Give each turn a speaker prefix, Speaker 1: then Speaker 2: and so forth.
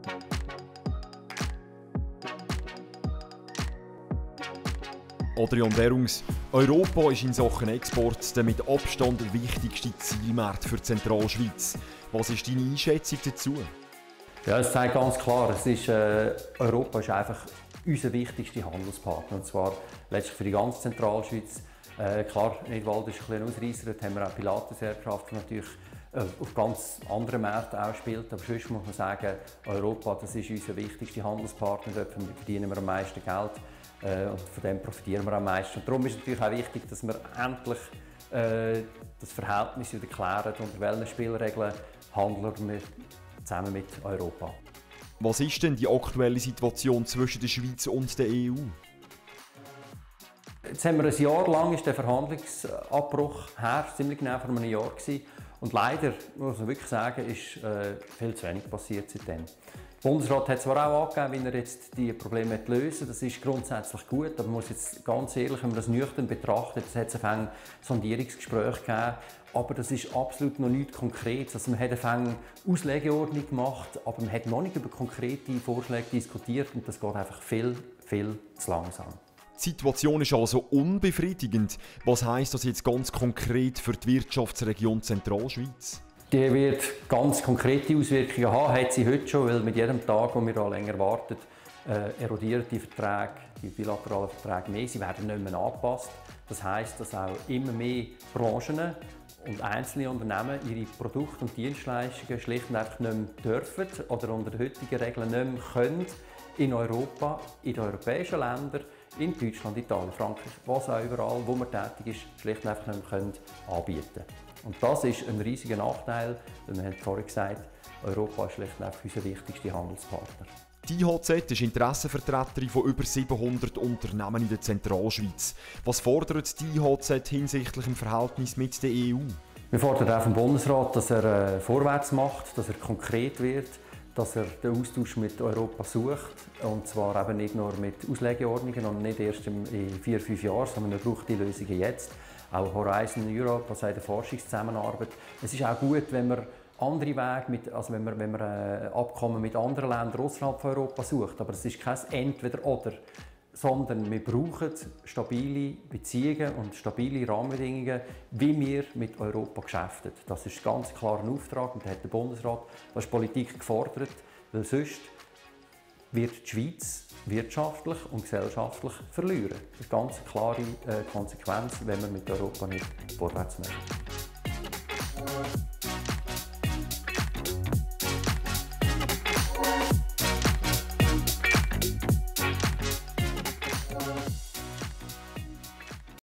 Speaker 1: Adrian Derungs, Europa ist in Sachen Export der mit Abstand wichtigste Zielmarkt für die Zentralschweiz. Was ist deine Einschätzung dazu?
Speaker 2: Ja, es zeigt ganz klar, Europa ist einfach unser wichtigster Handelspartner. Und zwar letztlich für die ganze Zentralschweiz. Klar, Nidwald ist ein Ausreißer, dort haben wir auch Pilatus-Erbschaft, die natürlich auf ganz anderen Märkten auch spielt. Aber sonst muss man sagen, Europa, das ist unser wichtigster Handelspartner, dort verdienen wir am meisten Geld. Und von dem profitieren wir am meisten. Und darum ist es natürlich auch wichtig, dass wir endlich das Verhältnis wieder klären, unter welchen Spielregeln handeln wir zusammen mit Europa.
Speaker 1: Was ist denn die aktuelle Situation zwischen der Schweiz und der EU?
Speaker 2: Jetzt haben wir ein Jahr lang ist der Verhandlungsabbruch her, ziemlich genau vor einem Jahr gewesen. Und leider, muss man wirklich sagen, ist viel zu wenig passiert seitdem. Der Bundesrat hat zwar auch angegeben, wie er jetzt die Probleme lösen will. Das ist grundsätzlich gut, aber man muss jetzt ganz ehrlich, wenn man das nüchtern betrachtet, es hat ein Sondierungsgespräch gegeben, aber das ist absolut noch nichts Konkretes. Also man hat eine Auslegeordnung gemacht, aber man hat noch nicht über konkrete Vorschläge diskutiert und das geht einfach viel, viel zu langsam.
Speaker 1: Die Situation ist also unbefriedigend. Was heisst das jetzt ganz konkret für die Wirtschaftsregion Zentralschweiz?
Speaker 2: Die wird ganz konkrete Auswirkungen haben, hat sie heute schon, weil mit jedem Tag, wo wir da länger warten, erodieren die Verträge, die bilateralen Verträge mehr, sie werden nicht mehr angepasst. Das heisst, dass auch immer mehr Branchen und einzelne Unternehmen ihre Produkte und Dienstleistungen schlicht und einfach nicht mehr dürfen oder unter den heutigen Regeln nicht mehr können in Europa, in den europäischen Ländern, in Deutschland, Italien, Frankreich, was auch überall, wo man tätig ist, schlicht und einfach nicht mehr anbieten können. Und das ist ein riesiger Nachteil, denn wir haben vorhin gesagt, Europa ist schlicht und einfach unser wichtigster Handelspartner.
Speaker 1: Die IHZ ist Interessenvertreterin von über 700 Unternehmen in der Zentralschweiz. Was fordert die IHZ hinsichtlich dem Verhältnis mit der EU?
Speaker 2: Wir fordern auch vom Bundesrat, dass er vorwärts macht, dass er konkret wird, dass er den Austausch mit Europa sucht. Und zwar eben nicht nur mit Auslegeordnungen und nicht erst in 4-5 Jahren, sondern wir brauchen die Lösungen jetzt. Auch Horizon Europe, also in der Forschungszusammenarbeit. Es ist auch gut, wenn man andere Wege, wenn man Abkommen mit anderen Ländern außerhalb von Europa sucht. Aber es ist kein Entweder-Oder, sondern wir brauchen stabile Beziehungen und stabile Rahmenbedingungen, wie wir mit Europa geschäften. Das ist ganz klar ein Auftrag und da hat der Bundesrat, das ist Politik gefordert, weil sonst wird die Schweiz wirtschaftlich und gesellschaftlich verlieren. Das ist eine ganz klare Konsequenz, wenn wir mit Europa nicht vorwärts möchten.